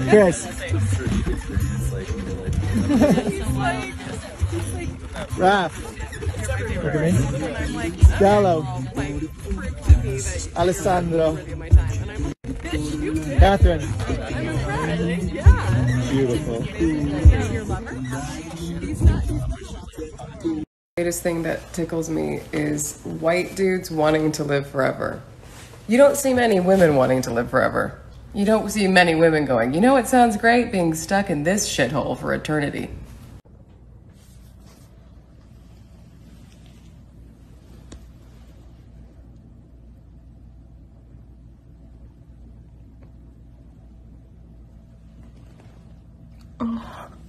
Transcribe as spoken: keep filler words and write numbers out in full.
Chris. Raph. Look at me. Gallo. Alessandro. Catherine. Beautiful. The greatest thing that tickles me is white dudes wanting to live forever. You don't see many women wanting to live forever. You don't see many women going, you know what sounds great? Being stuck in this shithole for eternity. Oh.